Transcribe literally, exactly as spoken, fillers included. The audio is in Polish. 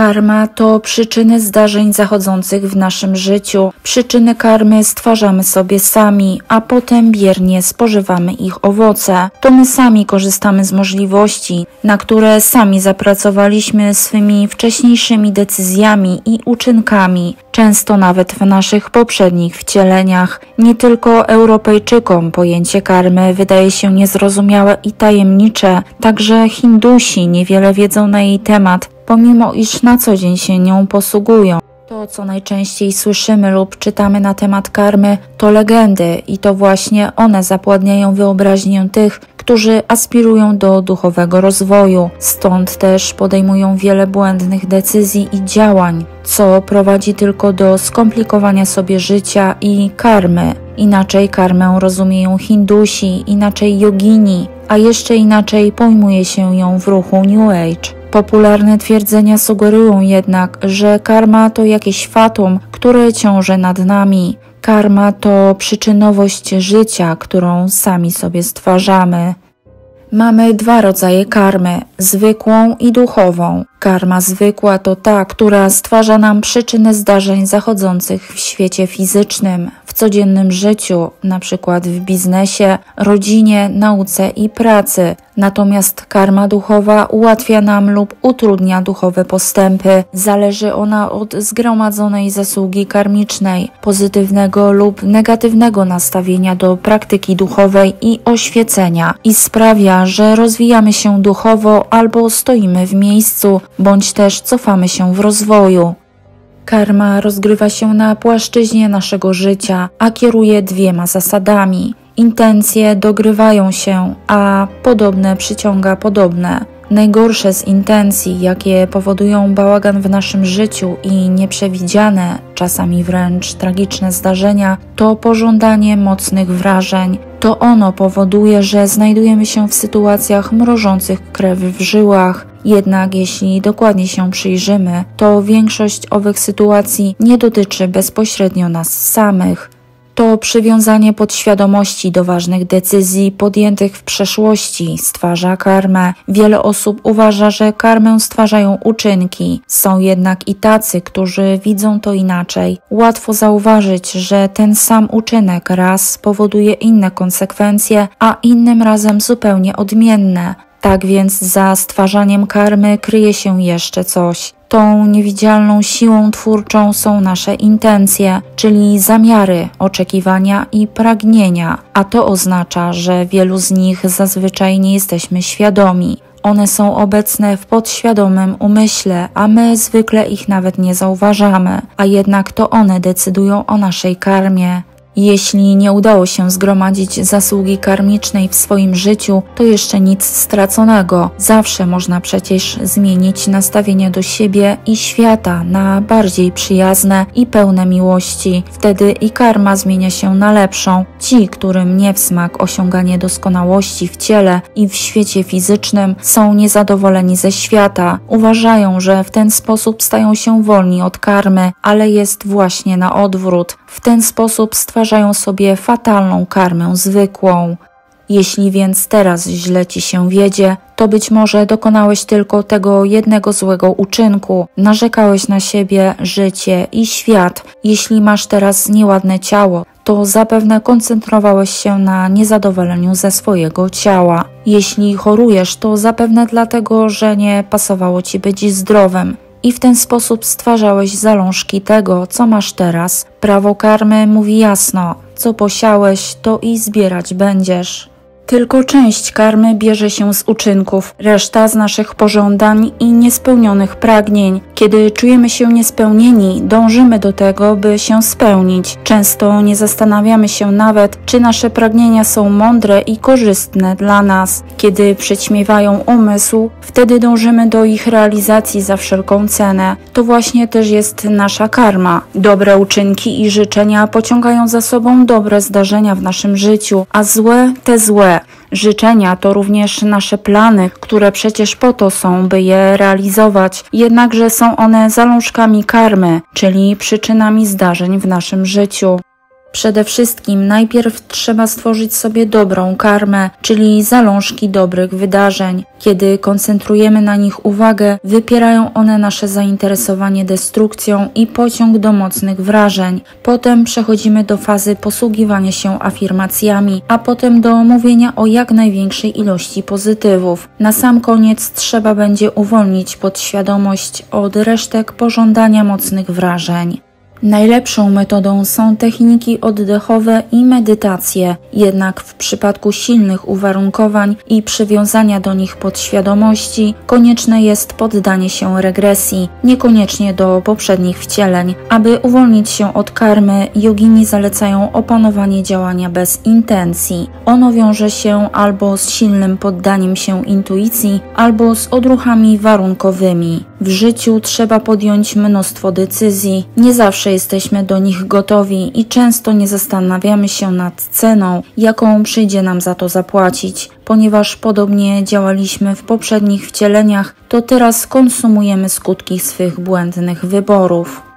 Karma to przyczyny zdarzeń zachodzących w naszym życiu. Przyczyny karmy stwarzamy sobie sami, a potem biernie spożywamy ich owoce. To my sami korzystamy z możliwości, na które sami zapracowaliśmy swymi wcześniejszymi decyzjami i uczynkami, często nawet w naszych poprzednich wcieleniach. Nie tylko Europejczykom pojęcie karmy wydaje się niezrozumiałe i tajemnicze, także Hindusi niewiele wiedzą na jej temat, pomimo iż na co dzień się nią posługują. To, co najczęściej słyszymy lub czytamy na temat karmy, to legendy i to właśnie one zapładniają wyobraźnię tych, którzy aspirują do duchowego rozwoju. Stąd też podejmują wiele błędnych decyzji i działań, co prowadzi tylko do skomplikowania sobie życia i karmy. Inaczej karmę rozumieją Hindusi, inaczej jogini, a jeszcze inaczej pojmuje się ją w ruchu New Age. Popularne twierdzenia sugerują jednak, że karma to jakieś fatum, które ciąży nad nami. Karma to przyczynowość życia, którą sami sobie stwarzamy. Mamy dwa rodzaje karmy, zwykłą i duchową. Karma zwykła to ta, która stwarza nam przyczyny zdarzeń zachodzących w świecie fizycznym, w codziennym życiu, np. w biznesie, rodzinie, nauce i pracy. Natomiast karma duchowa ułatwia nam lub utrudnia duchowe postępy. Zależy ona od zgromadzonej zasługi karmicznej, pozytywnego lub negatywnego nastawienia do praktyki duchowej i oświecenia i sprawia, że rozwijamy się duchowo albo stoimy w miejscu, bądź też cofamy się w rozwoju. Karma rozgrywa się na płaszczyźnie naszego życia, a kieruje dwiema zasadami. Intencje dogrywają się, a podobne przyciąga podobne. Najgorsze z intencji, jakie powodują bałagan w naszym życiu i nieprzewidziane, czasami wręcz tragiczne zdarzenia, to pożądanie mocnych wrażeń. To ono powoduje, że znajdujemy się w sytuacjach mrożących krew w żyłach. Jednak jeśli dokładnie się przyjrzymy, to większość owych sytuacji nie dotyczy bezpośrednio nas samych. To przywiązanie podświadomości do ważnych decyzji podjętych w przeszłości stwarza karmę. Wiele osób uważa, że karmę stwarzają uczynki. Są jednak i tacy, którzy widzą to inaczej. Łatwo zauważyć, że ten sam uczynek raz powoduje inne konsekwencje, a innym razem zupełnie odmienne. Tak więc za stwarzaniem karmy kryje się jeszcze coś. Tą niewidzialną siłą twórczą są nasze intencje, czyli zamiary, oczekiwania i pragnienia, a to oznacza, że wielu z nich zazwyczaj nie jesteśmy świadomi. One są obecne w podświadomym umyśle, a my zwykle ich nawet nie zauważamy, a jednak to one decydują o naszej karmie. Jeśli nie udało się zgromadzić zasługi karmicznej w swoim życiu, to jeszcze nic straconego. Zawsze można przecież zmienić nastawienie do siebie i świata na bardziej przyjazne i pełne miłości. Wtedy i karma zmienia się na lepszą. Ci, którym nie w smak osiąganie doskonałości w ciele i w świecie fizycznym, są niezadowoleni ze świata. Uważają, że w ten sposób stają się wolni od karmy, ale jest właśnie na odwrót. W ten sposób stwarzają sobie fatalną karmę zwykłą. Jeśli więc teraz źle ci się wiedzie, to być może dokonałeś tylko tego jednego złego uczynku. Narzekałeś na siebie, życie i świat. Jeśli masz teraz nieładne ciało, to zapewne koncentrowałeś się na niezadowoleniu ze swojego ciała. Jeśli chorujesz, to zapewne dlatego, że nie pasowało ci być zdrowym. I w ten sposób stwarzałeś zalążki tego, co masz teraz. Prawo karmy mówi jasno, co posiałeś, to i zbierać będziesz. Tylko część karmy bierze się z uczynków, reszta z naszych pożądań i niespełnionych pragnień. Kiedy czujemy się niespełnieni, dążymy do tego, by się spełnić. Często nie zastanawiamy się nawet, czy nasze pragnienia są mądre i korzystne dla nas. Kiedy przyćmiewają umysł, wtedy dążymy do ich realizacji za wszelką cenę. To właśnie też jest nasza karma. Dobre uczynki i życzenia pociągają za sobą dobre zdarzenia w naszym życiu, a złe te złe. Życzenia to również nasze plany, które przecież po to są, by je realizować, jednakże są one zalążkami karmy, czyli przyczynami zdarzeń w naszym życiu. Przede wszystkim najpierw trzeba stworzyć sobie dobrą karmę, czyli zalążki dobrych wydarzeń. Kiedy koncentrujemy na nich uwagę, wypierają one nasze zainteresowanie destrukcją i pociąg do mocnych wrażeń. Potem przechodzimy do fazy posługiwania się afirmacjami, a potem do mówienia o jak największej ilości pozytywów. Na sam koniec trzeba będzie uwolnić podświadomość od resztek pożądania mocnych wrażeń. Najlepszą metodą są techniki oddechowe i medytacje, jednak w przypadku silnych uwarunkowań i przywiązania do nich podświadomości konieczne jest poddanie się regresji, niekoniecznie do poprzednich wcieleń. Aby uwolnić się od karmy, jogini zalecają opanowanie działania bez intencji. Ono wiąże się albo z silnym poddaniem się intuicji, albo z odruchami warunkowymi. W życiu trzeba podjąć mnóstwo decyzji, nie zawsze jesteśmy do nich gotowi i często nie zastanawiamy się nad ceną, jaką przyjdzie nam za to zapłacić. Ponieważ podobnie działaliśmy w poprzednich wcieleniach, to teraz konsumujemy skutki swych błędnych wyborów.